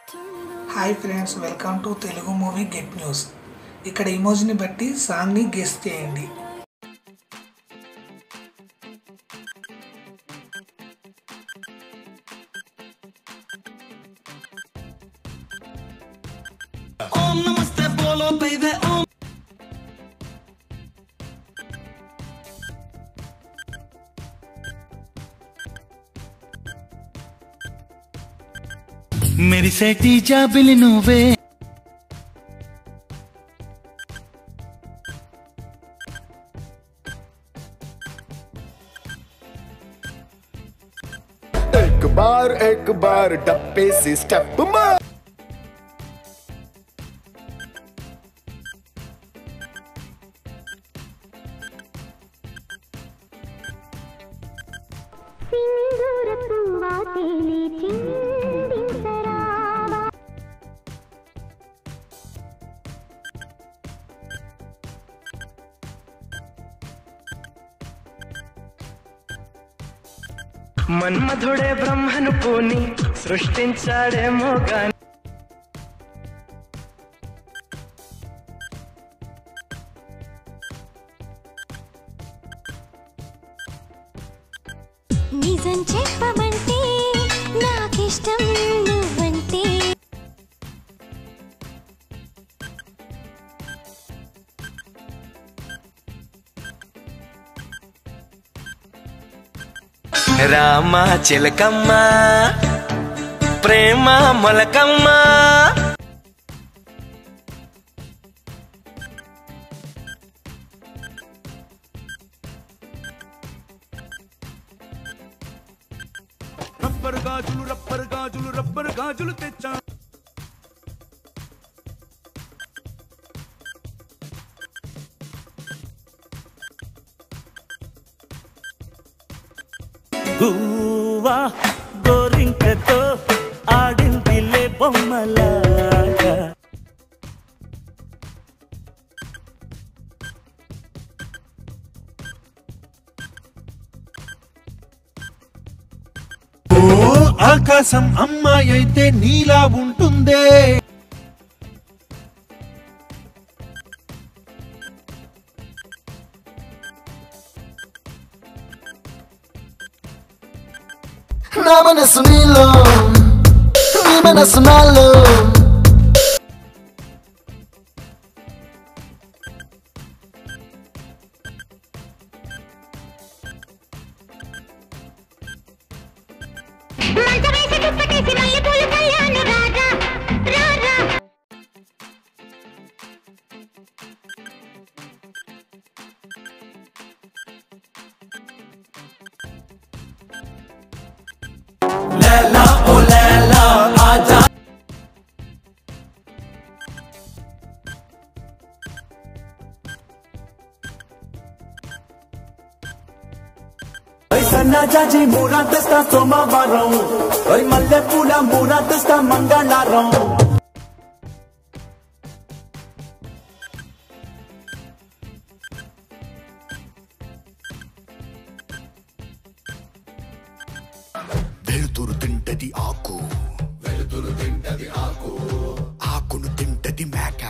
Hi friends, welcome to Telugu movie get news. ఇక్కడ ఇమోజిని బట్టి సాంగ్ని గెస్ చేయండి. ఓం నమస్తే బోలో బేబీ ఓం मेरी सेठी जाबिली నువ్వే एक बार डब्बे से स्टेप मार మన్మధుడే బ్రహ్మను పూని సృష్టించాడేమో గాని నిజం చెప్పమంటే నాకిష్టం నువ్వంటే రామ చిలకమ్మ ప్రేమ మొలకమ్మ రబ్బర్ గాజులు రబ్బర్ గాజులు రబ్బర్ గాజులు తెచ్చా గువ్వా గోరింకతో ఆడిందిలే బొమ్మలాగా ఆకాశం అమ్మాయి అయితే నీలా ఉంటుందే. నా మనసు నీలో నీ మనసు నాలో మంచమేసి దుప్పటేసి మల్లెపూలు కళ్యాణి రాజా రాజా లైలా ఓ లైలా ఆజా సన్నా జాజి మూరా తెస్తా సోమవారం మల్లె పూల మూరా తెస్తా మంగళవారం వెలుతురు తింటది ఆకు ఆకును తింటది మేక